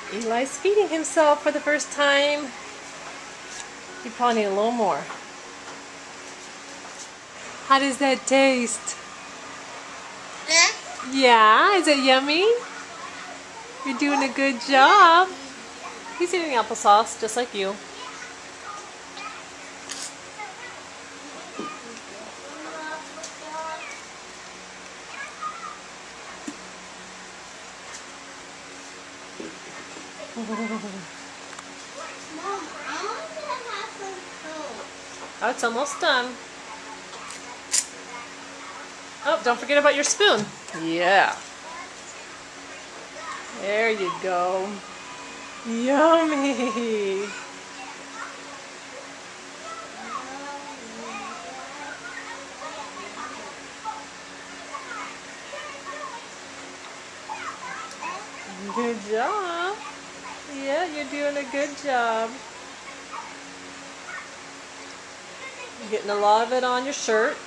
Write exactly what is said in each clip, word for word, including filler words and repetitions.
Eli's feeding himself for the first time. You probably need a little more. How does that taste? Yeah, is it yummy? You're doing a good job. He's eating applesauce just like you. Mom, I want to have some food. Oh, it's almost done. Oh, don't forget about your spoon. Yeah. There you go. Yummy. Good job. Yeah, you're doing a good job. You're getting a lot of it on your shirt.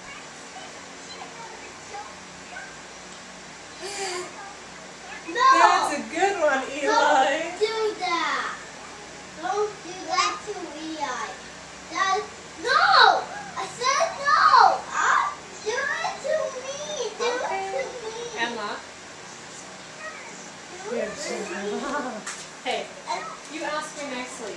No! That's a good one, Eli. Don't do that. Don't do that to Eli. That, no! I said no! Ah, do it to me. Do Okay. it to me. Emma. Do it to me. Hey, you asked me nicely.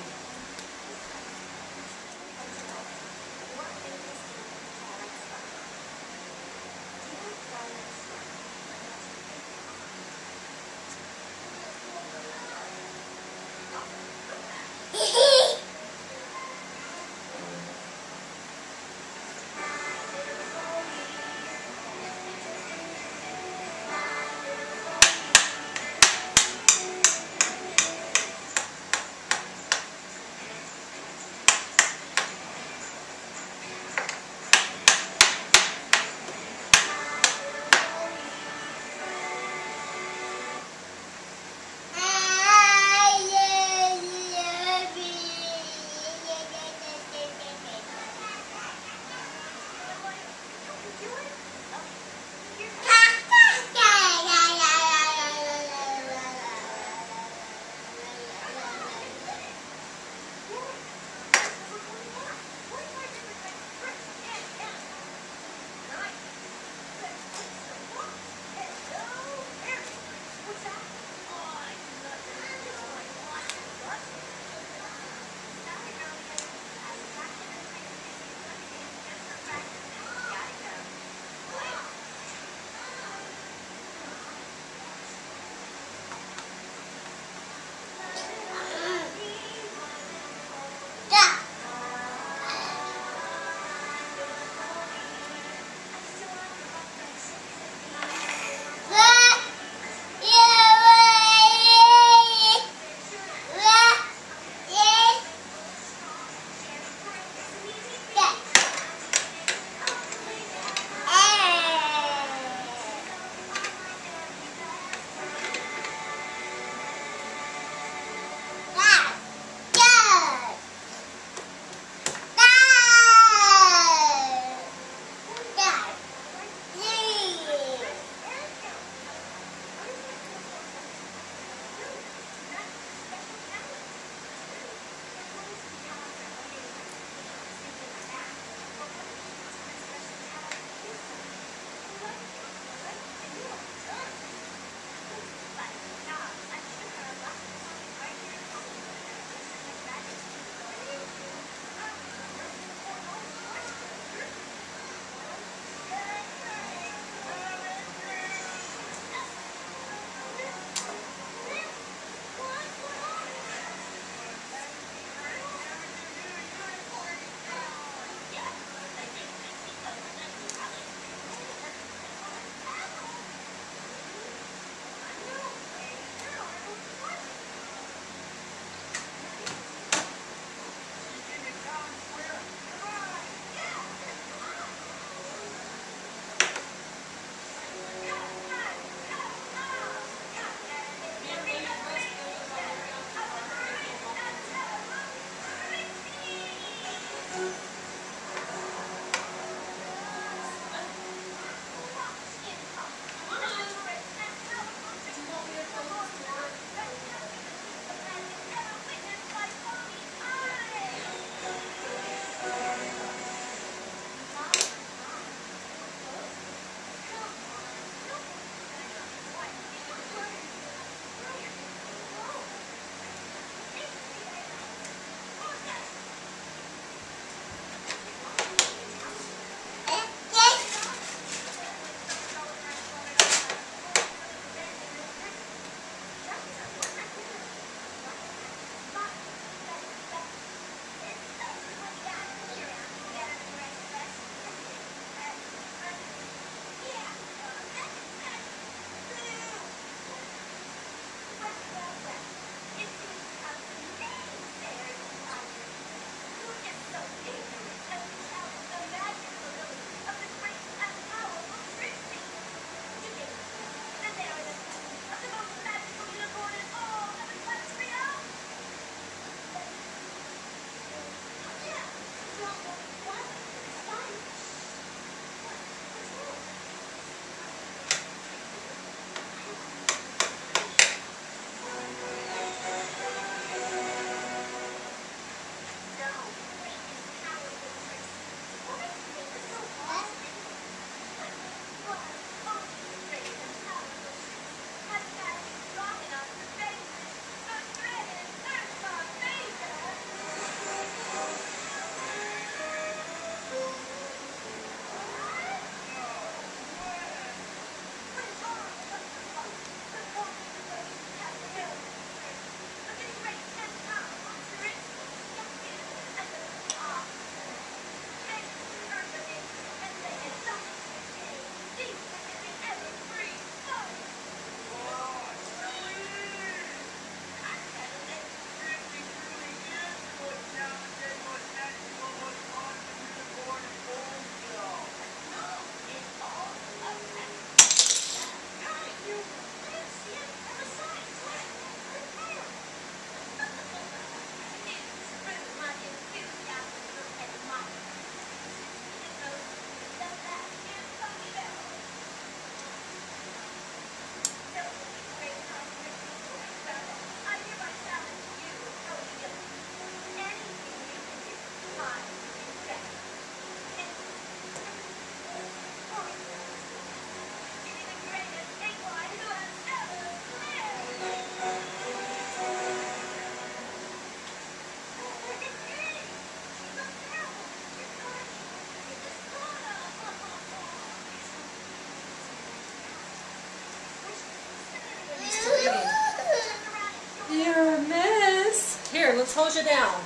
Here, let's hose you down.